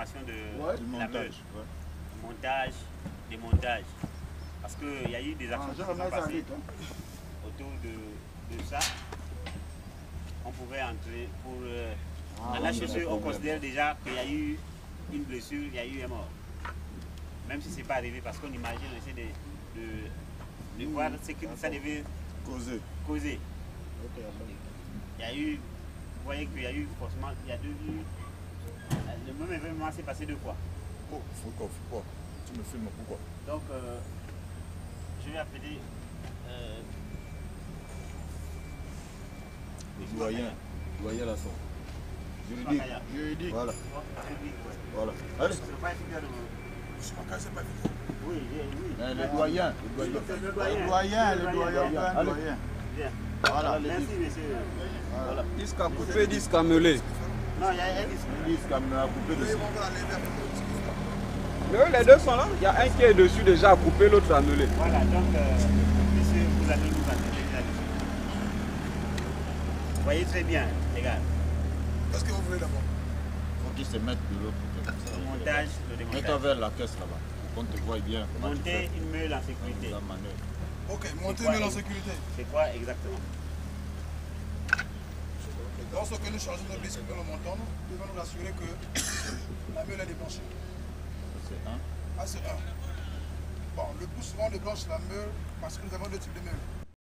préparation de Ouais, la meule. ouais. Montage, démontage. Parce qu'il y a eu des actions qui sont passées autour de ça. On pouvait entrer pour... en HSE, on considère déjà qu'il y a eu une blessure, il y a eu un mort. Même si ce n'est pas arrivé, parce qu'on imagine, on essaie de voir ce que ça devait causer. Il y a eu, vous voyez qu'il y a eu forcément, il y a le même événement s'est passé 2 fois. Oh, pourquoi? Tu me filmes pourquoi? Donc, je vais appeler doyen Lasson. Juridique. Voilà. Voilà. Allez. Oui. Le doyen. Le doyen. Voilà. Merci, monsieur. Voilà. Disque à couper, disque à meuler. Non, il y a un disque. Disque à couper dessus. Les deux sont là. Il y a un qui est dessus déjà à couper, l'autre à meuler. Voilà, donc, monsieur, vous allez nous attendre là-dessus. Vous voyez très bien, les gars. Qu'est-ce que vous voulez d'abord? Il faut qu'ils se mettent de l'autre côté. Le montage, le démontage. Mets-toi vers la caisse là-bas, pour qu'on te voie bien. Monter une meule en sécurité. Ok, monter une meule en sécurité. C'est quoi exactement? Lorsque nous chargeons notre disque pour le montant, nous devons nous assurer que la meule est débranchée. C'est un. Ah, c'est un. Bon, le plus souvent on débranche la meule parce que nous avons 2 types de meules.